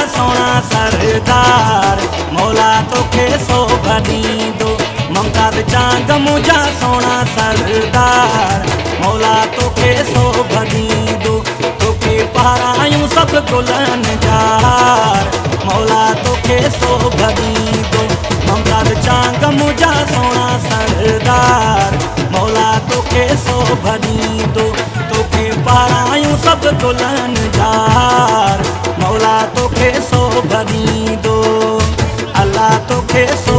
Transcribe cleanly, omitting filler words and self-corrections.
सोना सरदार, मौला तोखे सोभ दींदो। ममता चांद मुझा सोना सरदार, मौला तोखे सोभ दींदो। तोखे पारायूं सब गुलन जार, मौला तोखे सोभ दींदो। ममता चांद मुझा सोना सरदार, मौला तोखे सोभ दींदो। तोखे पारायूं सब गुलन जार, मौला तोखे सोभ दींदो। अल्लाह तोखे